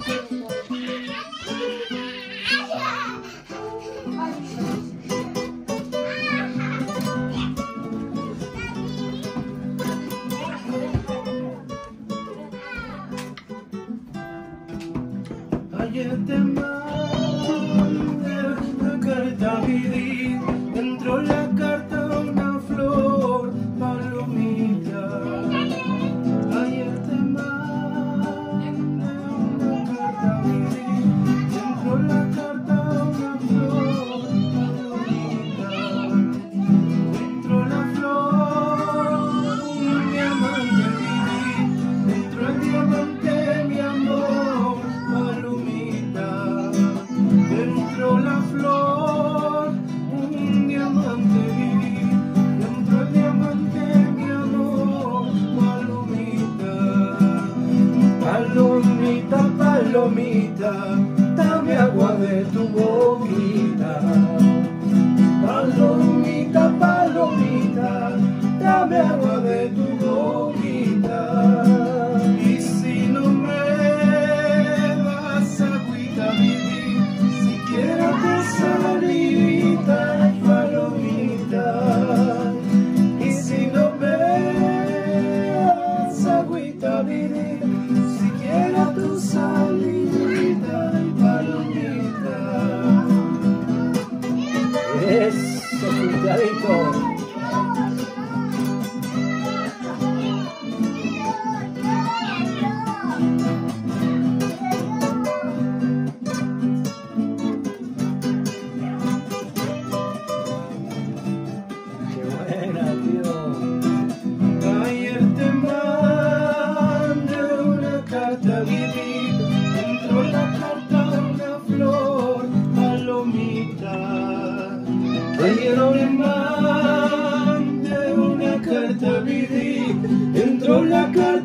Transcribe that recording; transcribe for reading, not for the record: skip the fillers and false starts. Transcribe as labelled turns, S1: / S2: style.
S1: Ayer te mandé una carta, Vidi, dentro de la carta una flor, palomita. Ayer te mandé una carta, Vidi, dentro de la carta una flor, palomita. Dentro de la flor un diamante, Vidi, dentro del diamante mi amor, palomita. Dentro la flor, un diamante vi, dentro el diamante mi amor, palomita. Palomita, palomita, dame agua de tu boquita. Palomita, palomita, dame agua de tu boquita. Y si no me das agüita, Vidi, siquiera tu salivita, palomita. Y si no me das agüita, Vidi, siquiera tu salivita, palomita. Eso, cuidadito. Ayer te mandé una carta, Vidi, dentro de la carta una flor, palomita. Ayer te mandé una carta, Vidi, dentro de la carta